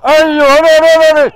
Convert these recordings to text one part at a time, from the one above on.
Allez, allez.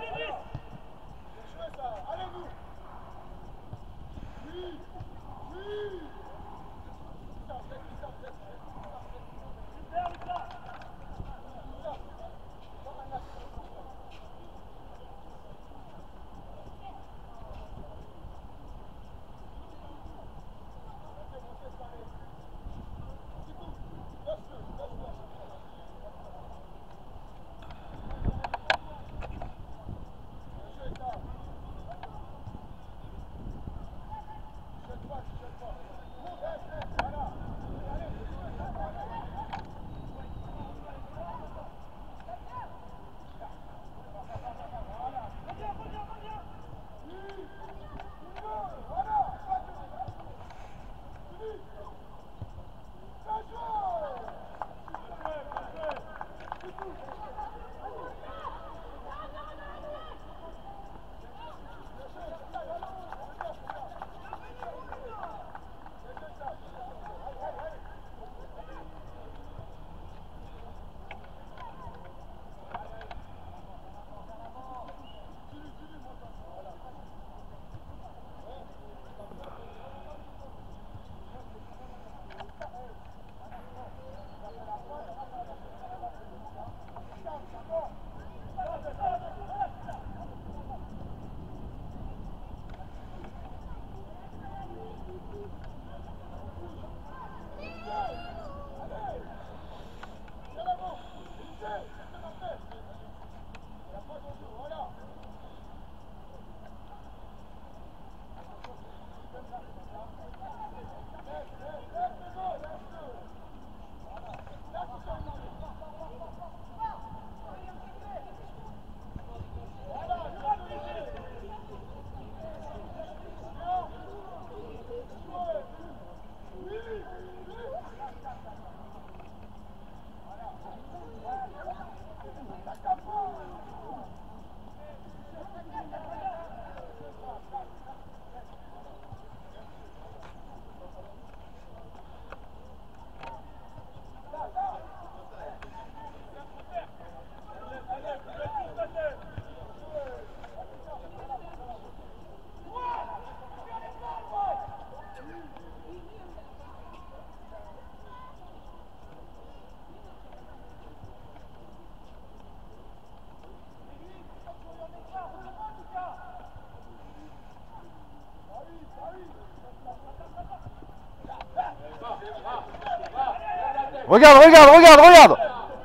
Regarde.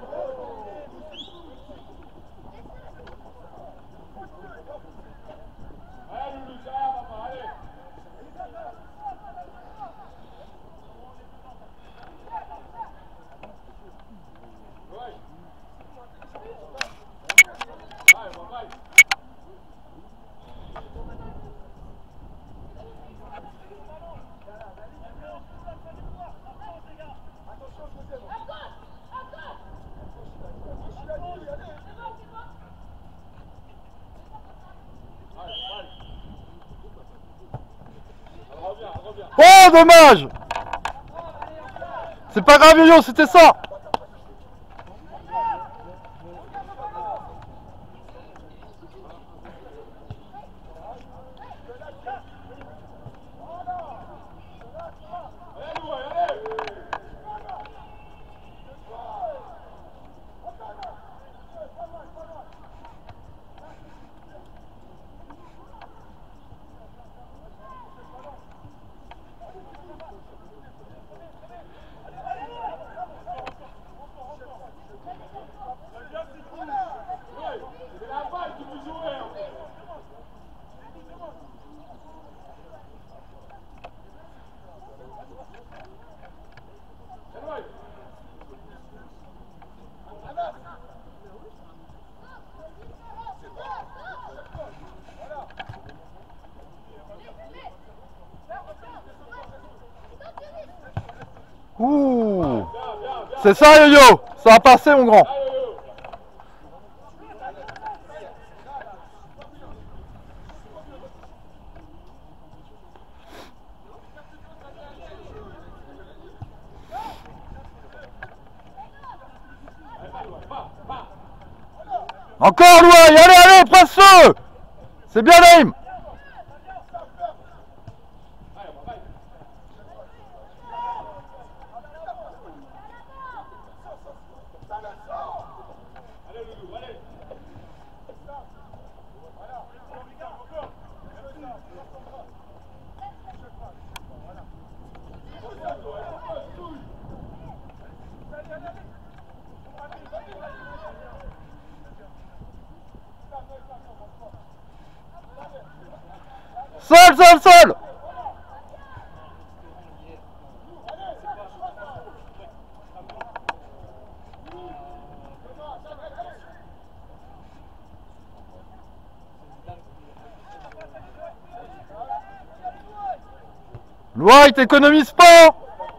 Oh, dommage! C'est pas grave, Yo-Yo, c'était ça! Ouh, c'est ça, Yo-Yo, ça va passer, mon grand. Encore Louaille, allez, allez, presse-le. C'est bien Naïm. Seul, seul, seul. Louaille, t'économises pas.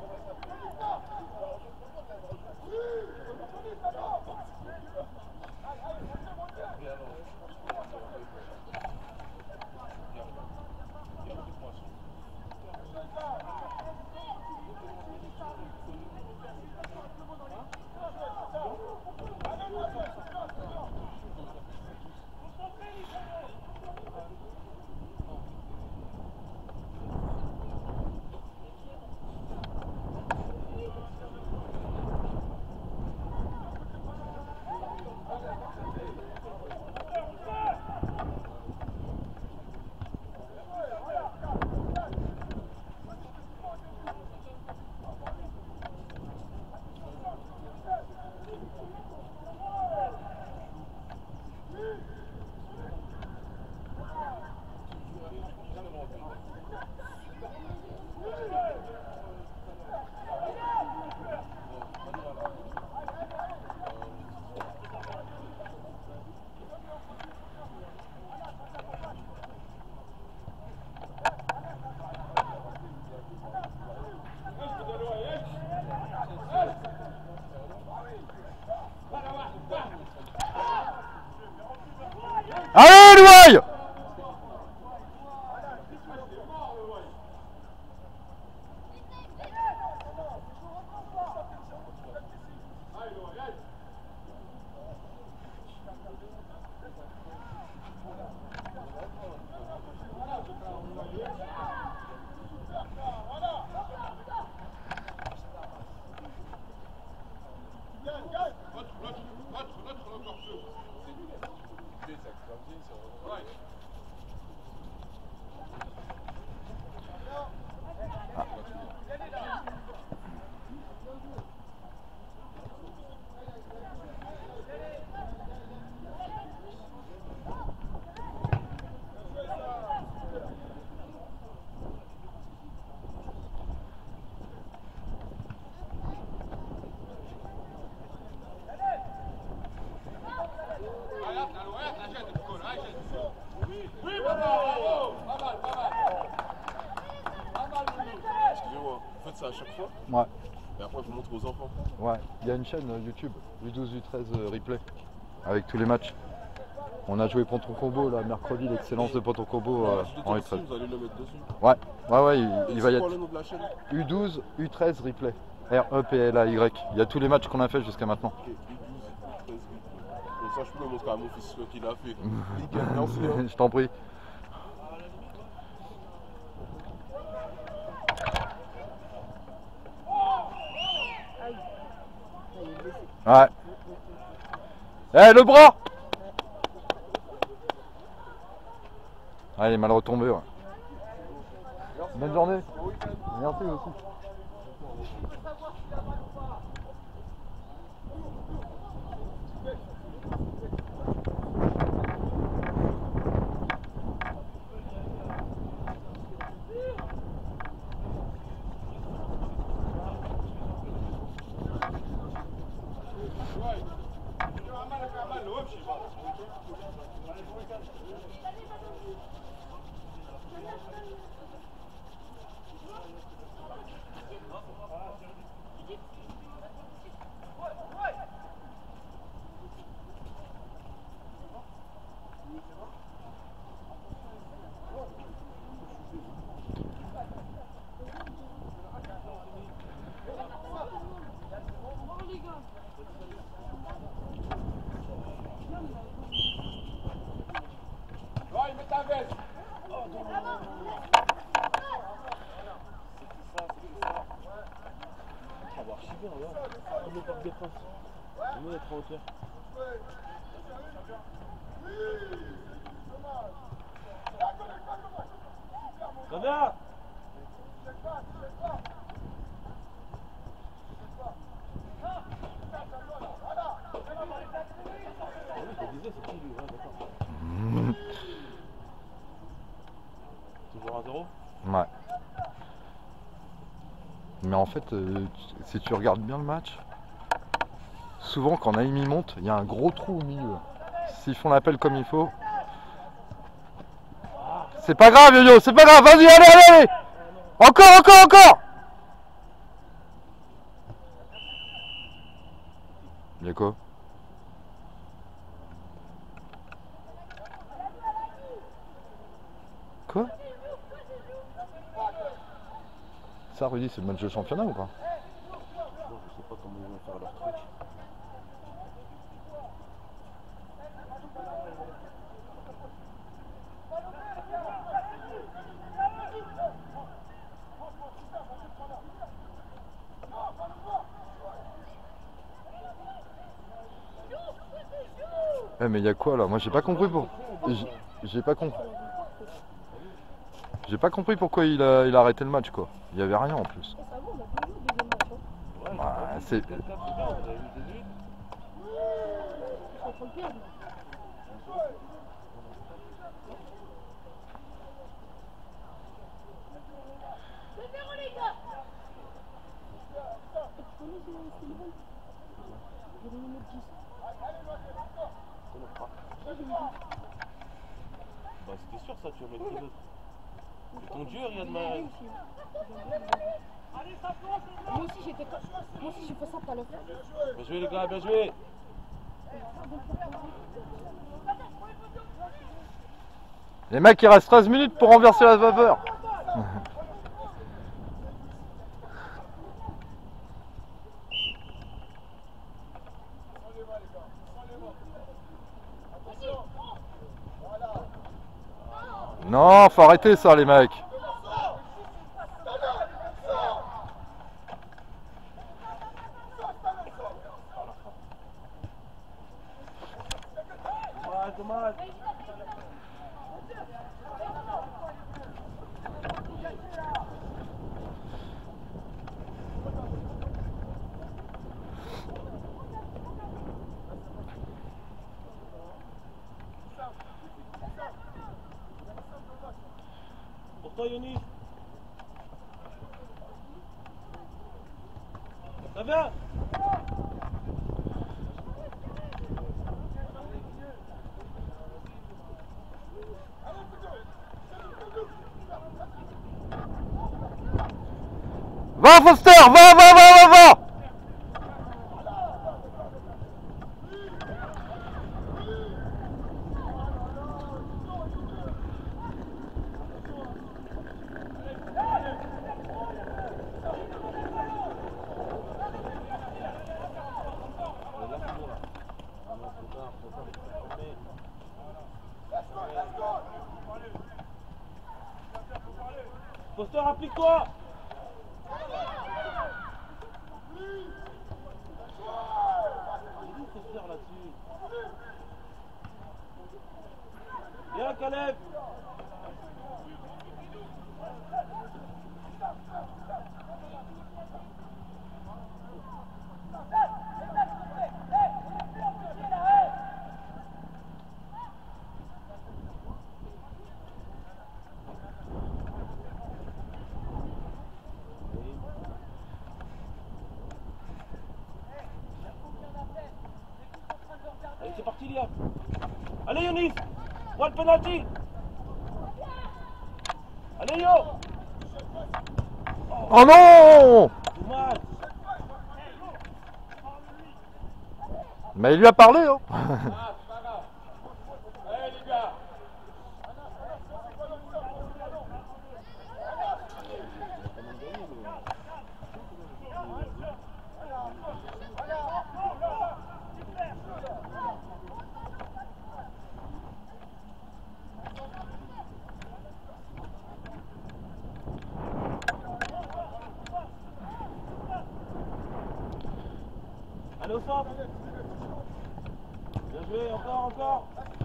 Allez Louaille. Ça à chaque fois. Ouais. Et après, vous montrez aux enfants. Ouais. Il y a une chaîne YouTube, U12, U13 replay, avec tous les matchs. On a joué Ponton Combo là mercredi, l'excellence de Ponton Combo en U13. Vous allez le mettre dessus. Ouais, ouais, il va y C'est être. quoi le nom de la chaîne? U12, U13 replay. R-E-P-L-A-Y. Il y a tous les matchs qu'on a fait jusqu'à maintenant. Ok, U12, U13, donc ça, je peux le montrer à mon fils ce qu'il a fait. Nickel, merci. Hein. Je t'en prie. Ouais. Eh, le bras! Ah, il est mal retombé. Ouais. Bonne journée. Merci aussi. bien, regarde. Comme le Parc des Princes. On va être en hauteur. Ça va. Je te disais, c'est qui lui? Ouais, d'accord. Toujours à 0? Ouais. Mais en fait, si tu regardes bien le match, souvent quand Naïm monte, il y a un gros trou au milieu. S'ils font l'appel comme il faut. C'est pas grave, Yo-Yo, c'est pas grave, vas-y, allez, allez, allez. Encore, encore, encore. Y'a quoi? Quoi? Ça, Rudy, c'est le match de championnat ou pas? Non, je sais pas comment ils vont faire leur truc. Eh mais y'a quoi là? Moi j'ai pas compris pour. J'ai pas compris. J'ai pas compris pourquoi il a arrêté le match quoi. Il y avait rien en plus. Ouais, C'est. c'est bien, on a eu des minutes. Bah c'était sûr ça, tu vas mettre qui d'autre? C'est ton dieu, Riyad Mahrez. Moi aussi j'ai fait ça tout à l'heure. Bien joué les gars, bien joué. Les mecs il reste 13 minutes pour renverser la vapeur. Non, faut arrêter ça les mecs. Dommage, dommage. Pour toi, Yonis. Ça va? Va Foster, va. Foster, applique-toi. Foster là-dessus. Viens, Caleb. Allez, c'est parti, Liam. Allez, Yonis. Vois le penalty. Allez, Yo. Oh non! Dommage. Mais il lui a parlé hein. Allez, les gars. Allez au centre. Bien joué, encore, encore.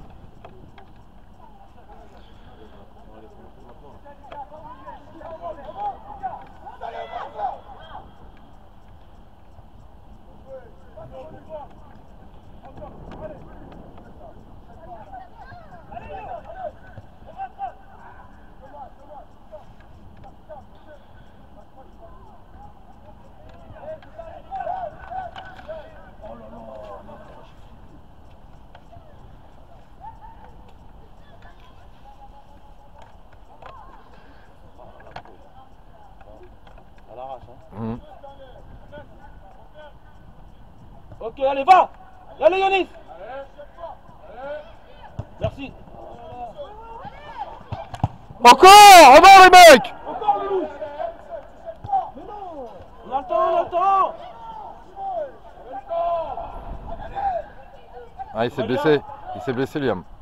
À l'arrache, hein. Ok, allez, va. Allez, Yanis. Merci. Encore! On va les mecs! Encore, Loulou. Mais non. On a le temps, on a le temps. Ah, il s'est blessé. Il s'est blessé, Liam.